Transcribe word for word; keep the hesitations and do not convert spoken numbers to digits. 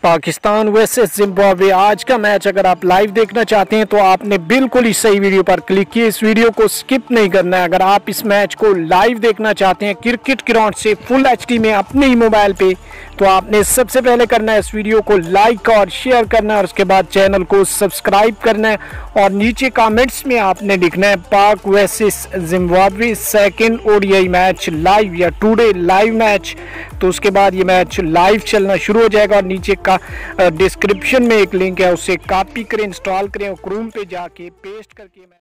Pakistan versus Zimbabwe आज का match अगर आप लाइव देखना चाहते हैं तो आपने बिल्कुल ही सही वीडियो पर क्लिक किए। इस वीडियो को स्किप नहीं करना है। अगर आप इस मैच को लाइव देखना चाहते हैं क्रिकेट ग्राउंड से फुल एचडी में अपने ही मोबाइल पे, तो आपने सबसे पहले करना है इस वीडियो को लाइक और शेयर करना है और उसके बाद चैनल को सब्सक्राइब करना है और नीचे कमेंट्स में आपने लिखना है Pak versus Zimbabwe second ODI match live या टुडे लाइव मैच। तो उसके बाद ये मैच लाइव चलना शुरू हो जाएगा और नीचे का डिस्क्रिप्शन में एक लिंक है, उससे कॉपी करें, इंस्टॉल करें और क्रोम पे जाके पेस्ट करके